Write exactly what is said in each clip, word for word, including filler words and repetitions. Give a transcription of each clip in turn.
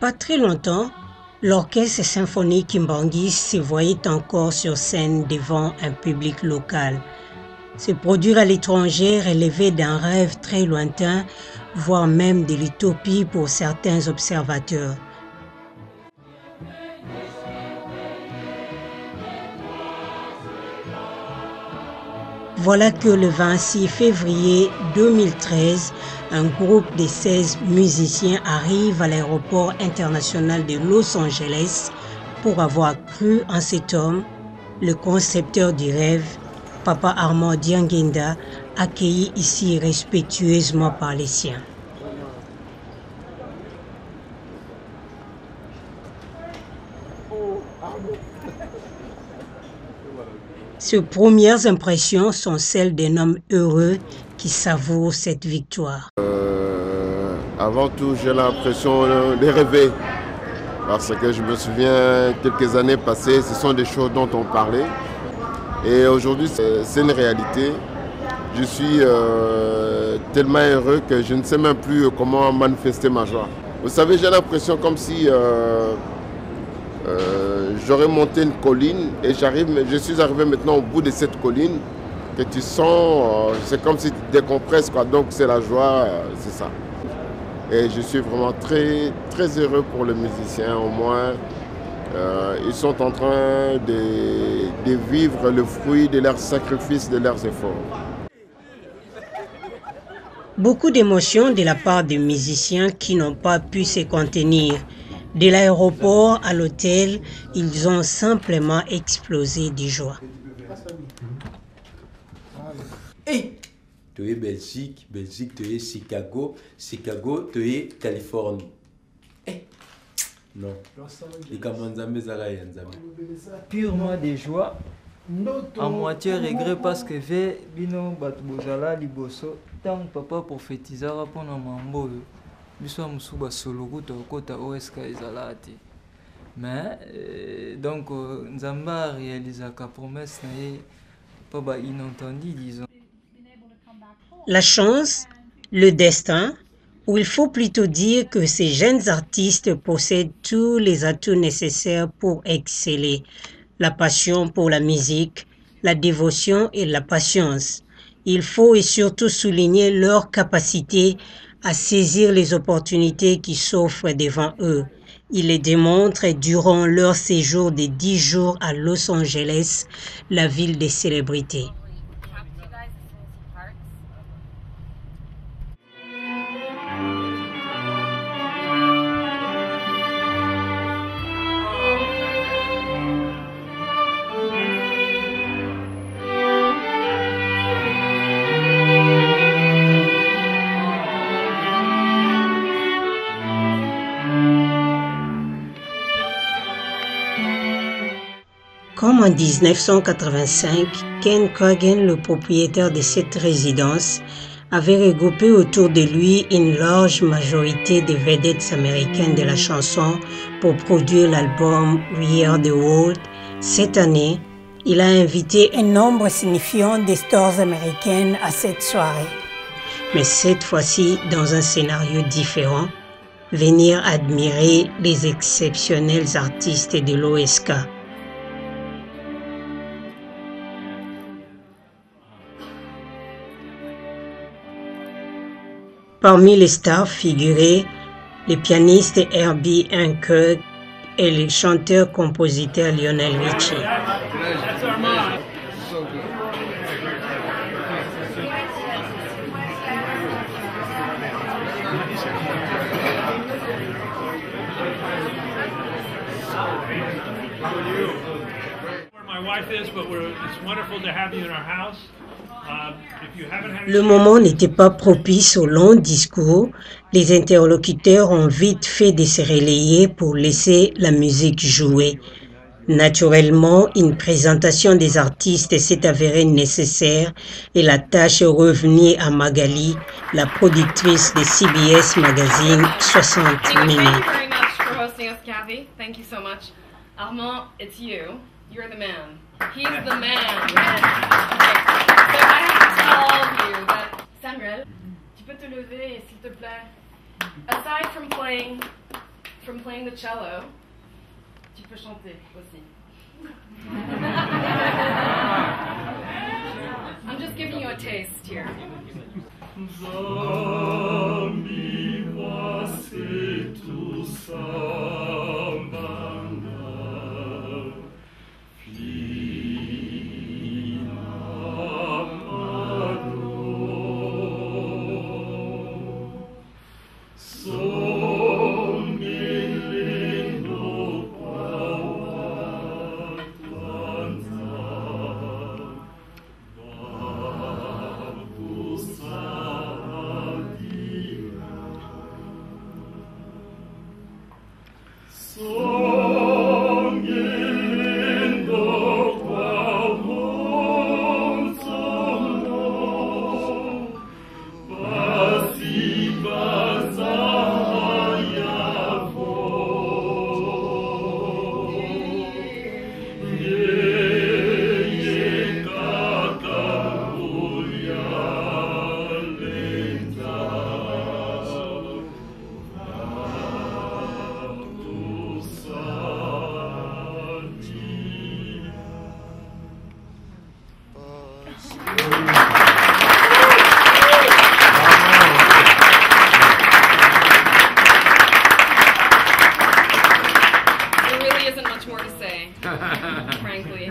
pas très longtemps, l'orchestre symphonique Kimbangis se voyait encore sur scène devant un public local. Se produire à l'étranger relevait d'un rêve très lointain, voire même de l'utopie pour certains observateurs. Voilà que le vingt-six février deux mille treize, un groupe de seize musiciens arrive à l'aéroport international de Los Angeles pour avoir cru en cet homme, le concepteur du rêve, Papa Armand Dianguinda, accueilli ici respectueusement par les siens. Ces premières impressions sont celles d'un homme heureux qui savoure cette victoire. Euh, avant tout, j'ai l'impression de rêver. Parce que je me souviens, quelques années passées, ce sont des choses dont on parlait. Et aujourd'hui, c'est une réalité. Je suis euh, tellement heureux que je ne sais même plus comment manifester ma joie. Vous savez, j'ai l'impression comme si euh, euh, j'aurais monté une colline et j'arrive, je suis arrivé maintenant au bout de cette colline que tu sens, euh, c'est comme si tu décompresses, quoi. Donc c'est la joie, euh, c'est ça. Et je suis vraiment très, très heureux pour les musiciens, au moins. Euh, ils sont en train de, de vivre le fruit de leurs sacrifices, de leurs efforts. Beaucoup d'émotions de la part des musiciens qui n'ont pas pu se contenir. De l'aéroport à l'hôtel, ils ont simplement explosé de joie. Hey! Tu es Belgique, Belgique, tu es Chicago, Chicago, tu es Californie. Hey! Non. Purement de joie, à moitié regret parce que ve bino bat bozala liboso tant papa prophétisera pour na mambo biso musuba solo kuta kota O S K ezala te. Mais euh, donc Nzamba réalisa ka promesse na ye pas ba inentendu disons. La chance, le destin, ou il faut plutôt dire que ces jeunes artistes possèdent tous les atouts nécessaires pour exceller. La passion pour la musique, la dévotion et la patience. Il faut et surtout souligner leur capacité à saisir les opportunités qui s'offrent devant eux. Ils les démontrent durant leur séjour de dix jours à Los Angeles, la ville des célébrités. Comme en mille neuf cent quatre-vingt-cinq, Ken Cogan, le propriétaire de cette résidence, avait regroupé autour de lui une large majorité de vedettes américaines de la chanson pour produire l'album We Are the World. Cette année, il a invité un nombre signifiant de stars américaines à cette soirée. Mais cette fois-ci, dans un scénario différent, venir admirer les exceptionnels artistes de l'O S K. Parmi les stars figuraient le pianiste Herbie Hancock et le chanteur-compositeur Lionel Richie. Le moment n'était pas propice au long discours. Les interlocuteurs ont vite fait de se relayer pour laisser la musique jouer. Naturellement, une présentation des artistes s'est avérée nécessaire et la tâche est revenue à Magali, la productrice de C B S Magazine soixante minutes. Armand, it's you. You're the man. He's the man. Yes. Okay. So I have to tell you that, Samuel, tu peux te lever, s'il te plaît. Aside from playing from playing the cello, tu peux chanter aussi. I'm just giving you a taste here. Frankly.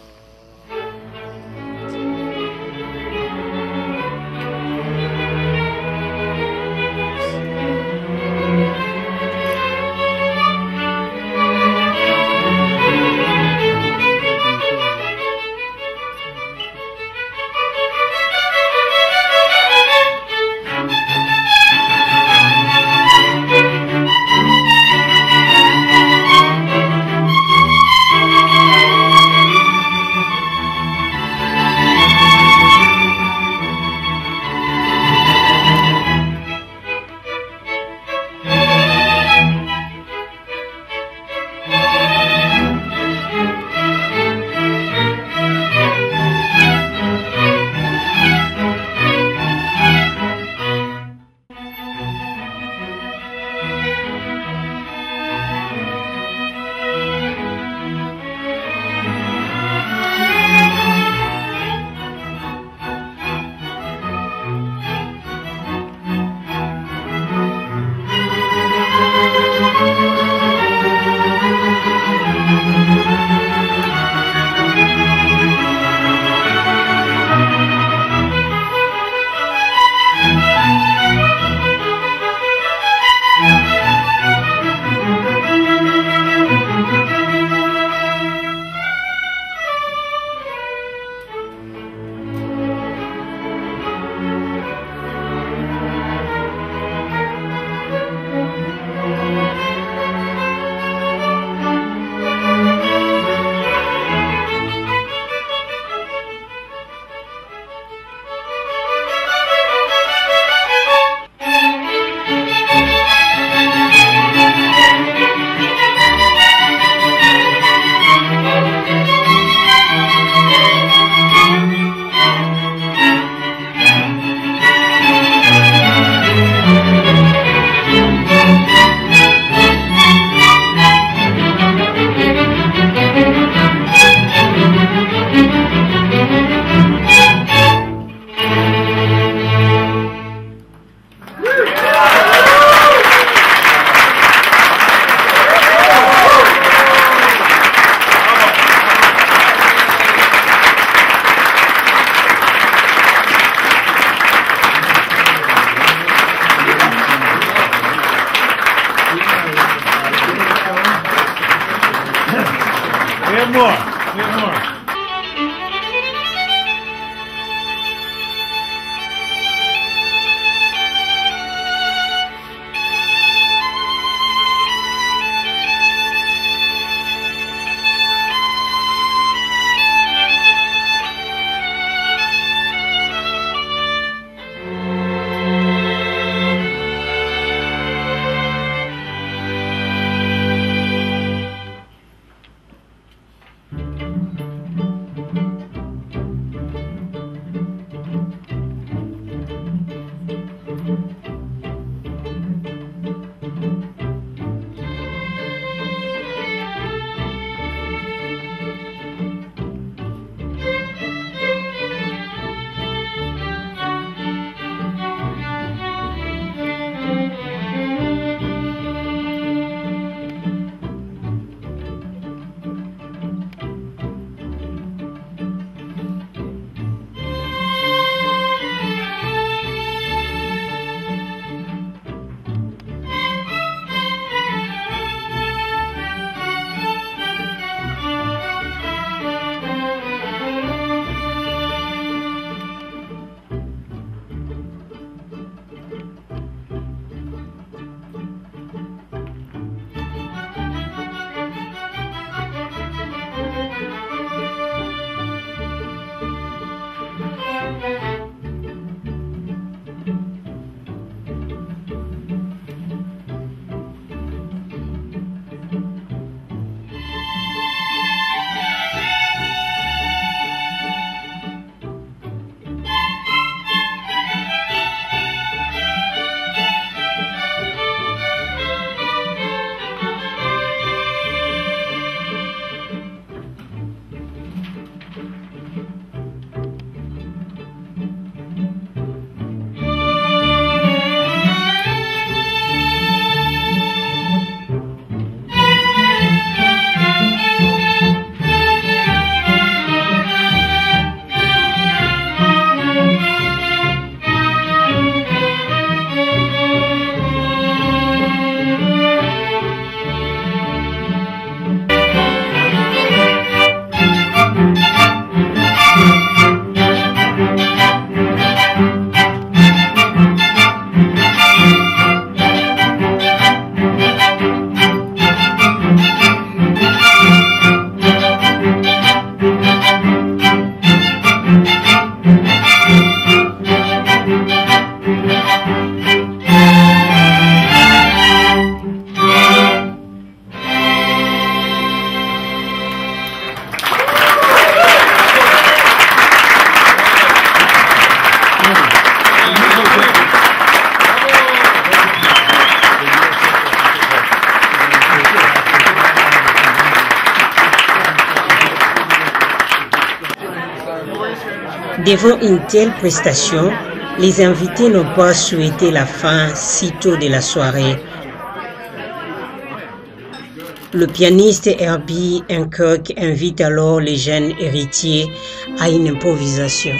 more. We have more. Devant une telle prestation, les invités n'ont pas souhaité la fin si tôt de la soirée. Le pianiste Herbie Hancock invite alors les jeunes héritiers à une improvisation.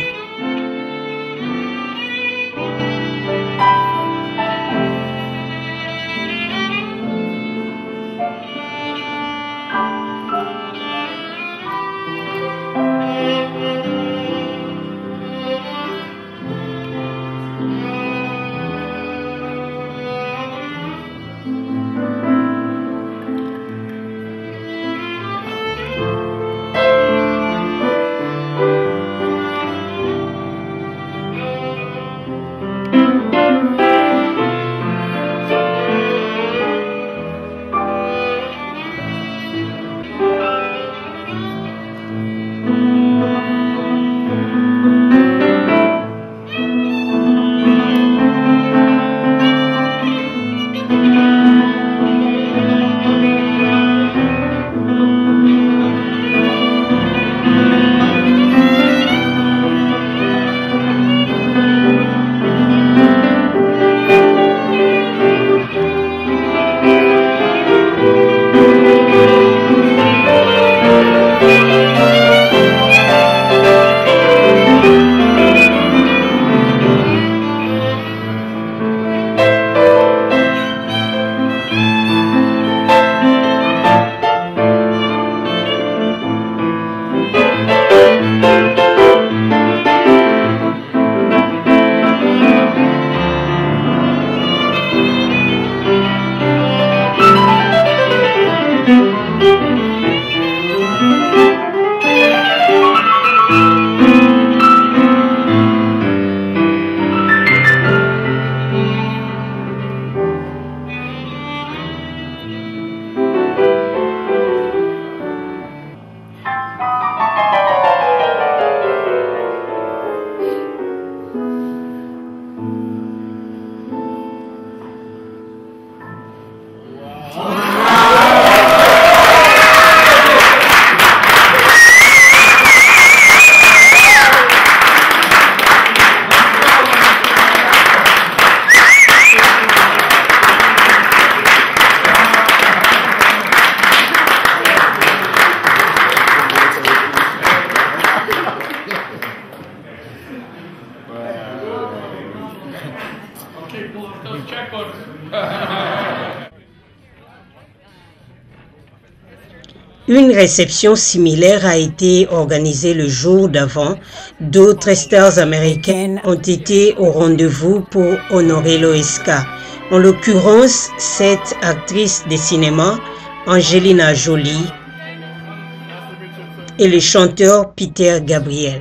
Une réception similaire a été organisée le jour d'avant. D'autres stars américaines ont été au rendez-vous pour honorer l'O S K. En l'occurrence, cette actrice de cinéma, Angelina Jolie, et le chanteur Peter Gabriel.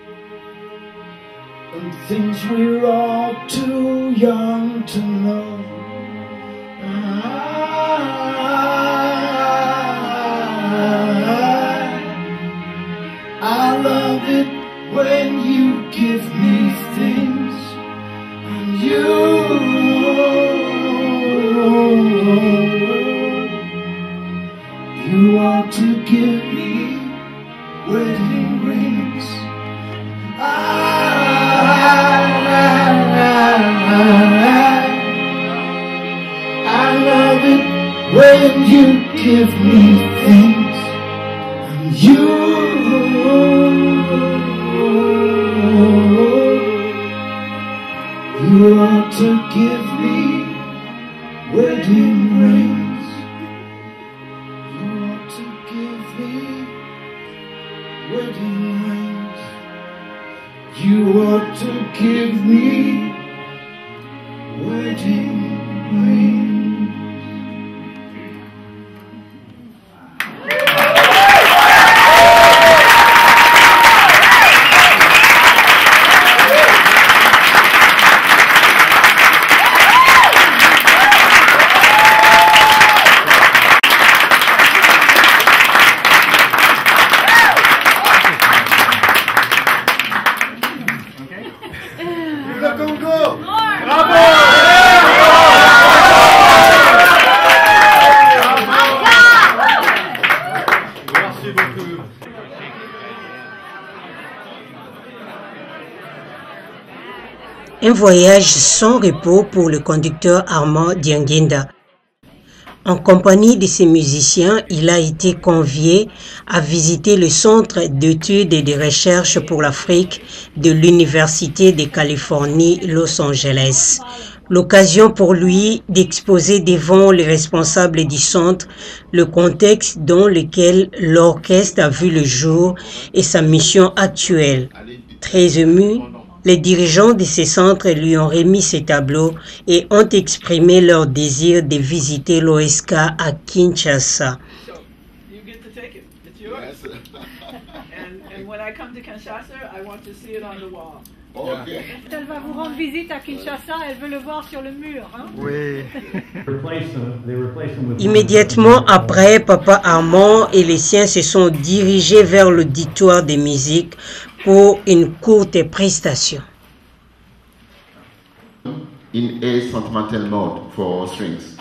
Things we're all too young to know. I love it when you give me things, and you you want to give me wedding rings. I, I love it when you give me things, and you you want to give me wedding rings. You want to give me wedding rings. You want to give me wedding rings. Le Congo! Bravo! Un voyage sans repos pour le conducteur Armand Dianguinda. En compagnie de ses musiciens, il a été convié à visiter le Centre d'études et de recherche pour l'Afrique de l'Université de Californie, Los Angeles. L'occasion pour lui d'exposer devant les responsables du centre le contexte dans lequel l'orchestre a vu le jour et sa mission actuelle. Très ému, les dirigeants de ces centres lui ont remis ces tableaux et ont exprimé leur désir de visiter l'O S K à Kinshasa. Elle va vous rendre visite à Kinshasa, elle veut le voir sur le mur. Hein? Oui. Immédiatement après, Papa Armand et les siens se sont dirigés vers l'auditoire de musique pour une courte prestation. In a sentimental mode for strings.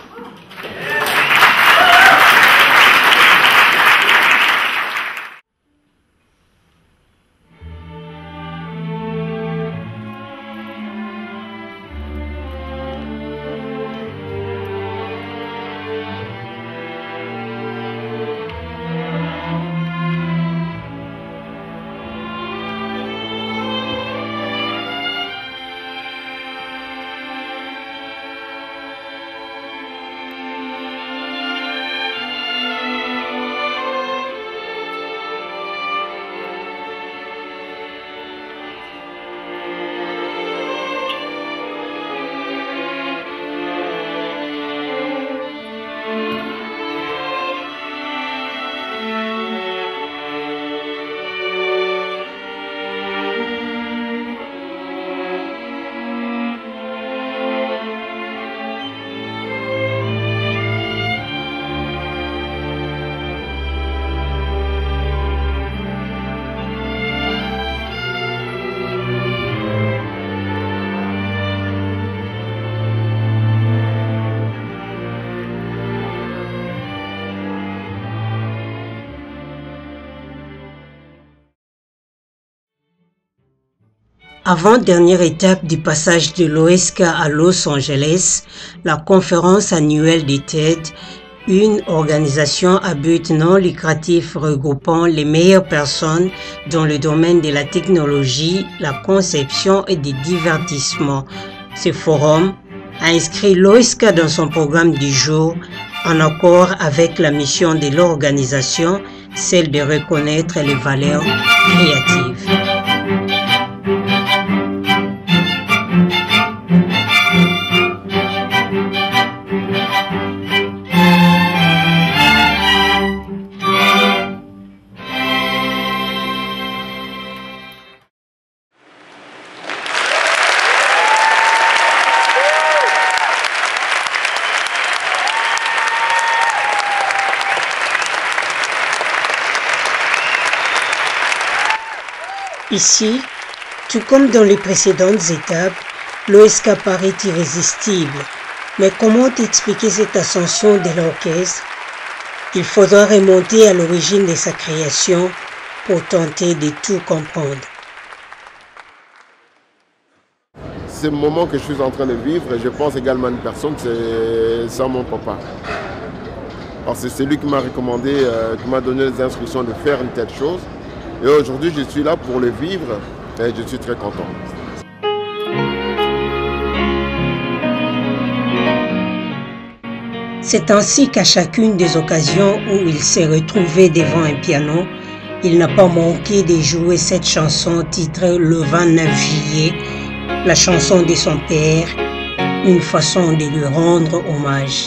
Avant-dernière étape du passage de l'O S K à Los Angeles, la conférence annuelle de TED, une organisation à but non lucratif regroupant les meilleures personnes dans le domaine de la technologie, la conception et du divertissement. Ce forum a inscrit l'O S K dans son programme du jour en accord avec la mission de l'organisation, celle de reconnaître les valeurs créatives. Ici, tout comme dans les précédentes étapes, l'O S K paraît irrésistible. Mais comment expliquer cette ascension de l'orchestre? Il faudra remonter à l'origine de sa création pour tenter de tout comprendre. Ce moment que je suis en train de vivre, je pense également à une personne, c'est mon papa. Parce que c'est lui qui m'a recommandé, euh, qui m'a donné les instructions de faire une telle chose. Et aujourd'hui, je suis là pour le vivre et je suis très content. C'est ainsi qu'à chacune des occasions où il s'est retrouvé devant un piano, il n'a pas manqué de jouer cette chanson titrée Le vingt-neuf juillet, la chanson de son père, une façon de lui rendre hommage.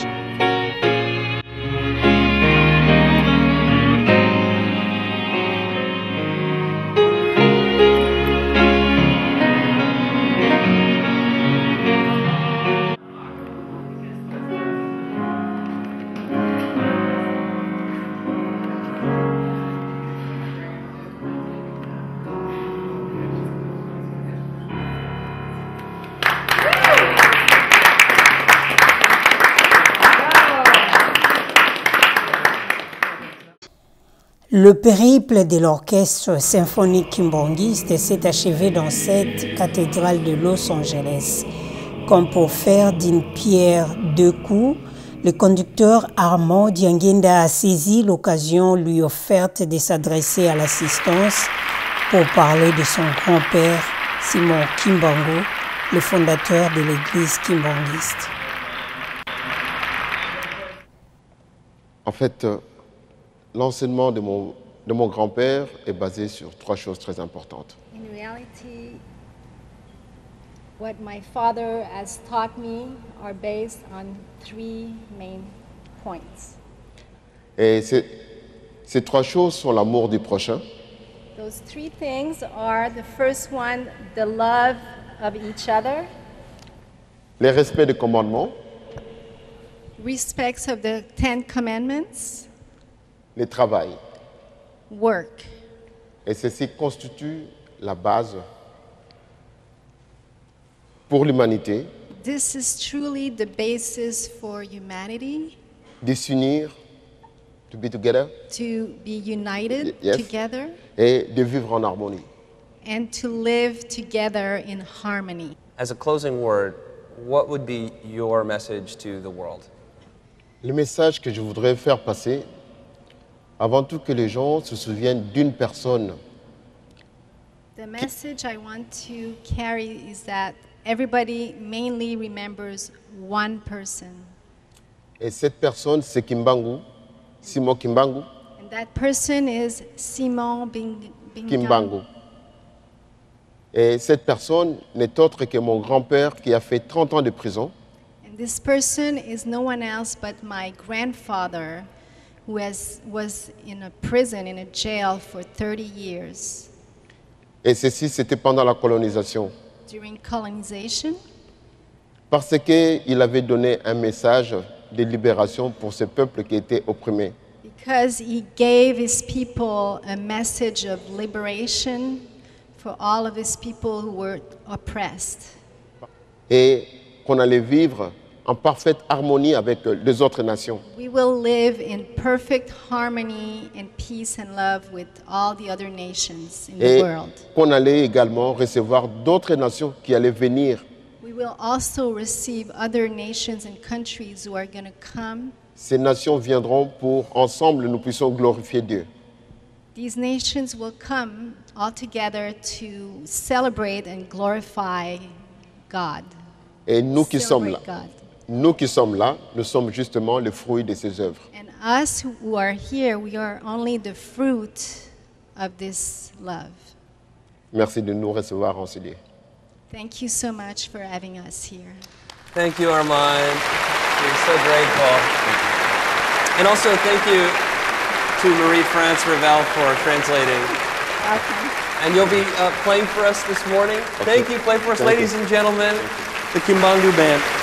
Le périple de l'orchestre symphonique kimbangiste s'est achevé dans cette cathédrale de Los Angeles. Comme pour faire d'une pierre deux coups, le conducteur Armand Dianguinda a saisi l'occasion lui offerte de s'adresser à l'assistance pour parler de son grand-père, Simon Kimbangu, le fondateur de l'église kimbangiste. En fait, l'enseignement de mon, de mon grand-père est basé sur trois choses très importantes. In reality, what my father has taught me are based on three main points. Et ces, ces trois choses sont l'amour du prochain, Those three things are the first one, the love of each other, le respect des commandements, respect of the Ten Commandments, le travail. work. Et ceci constitue la base pour l'humanité This is truly the basis for humanity, de s'unir, to be together, to be united Yes. together et de vivre en harmonie. and to live together in harmony. As a closing word, what would be your message to the world? Le message que je voudrais faire passer, avant tout que les gens se souviennent d'une personne. The message I want to carry is that everybody mainly remembers one person. Et cette personne, c'est Kimbangu, Simon Kimbangu, And that person is Simon Bing Bingang. Kimbangu. Et cette personne n'est autre que mon grand-père qui a fait trente ans de prison. And this person is no one else but my grandfather, who has, was in a prison, in a jail for thirty years Et ceci, c'était pendant la colonisation. during colonization, Parce qu'il avait donné un message de libération pour ce peuple qui était opprimé. because he gave his people a message of liberation for all of his people who were oppressed. Et qu'on allait vivre en parfaite harmonie avec les autres nations. We will live in perfect harmony and peace and love with all the other nations in the Et world. qu'on allait également recevoir d'autres nations qui allaient venir. We will also receive other nations and countries who are going to come. Ces nations viendront pour, ensemble, nous puissions glorifier Dieu. These nations will come all together to celebrate and glorify God. Et nous qui sommes là, Celebrate God. nous qui sommes là, nous sommes justement le fruit de ces œuvres. And us who are here, we are only the fruit of this love. Merci de nous recevoir en ce lieu. Thank you so much for having us here. Thank you, Armand. You're so grateful. And also, thank you to Marie-France Ravel for translating. Welcome. And you'll be uh, playing for us this morning. Thank you. Play for us, Thank you. ladies and gentlemen, the Kimbangu Band.